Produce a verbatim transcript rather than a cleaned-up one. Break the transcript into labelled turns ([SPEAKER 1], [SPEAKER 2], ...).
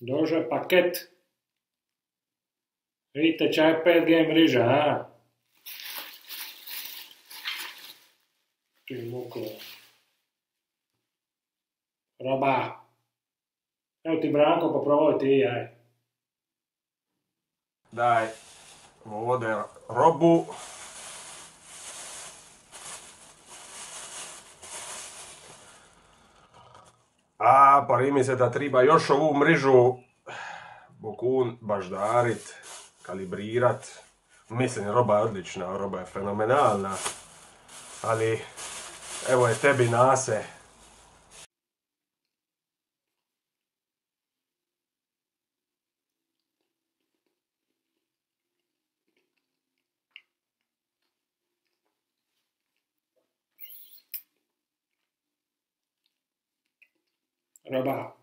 [SPEAKER 1] Dođe paket. Vidite čaj pet G mreža, a? Ti muko. Roba. Evo ti Branko, poprobaj ti, aj.
[SPEAKER 2] Daj ovdje robu. A, pa mi se da treba još ovu mrežu bokun baždarit, kalibrirat. Mislim, roba je odlična, roba je fenomenalna. Ali, evo je tebi nase.
[SPEAKER 1] Roba.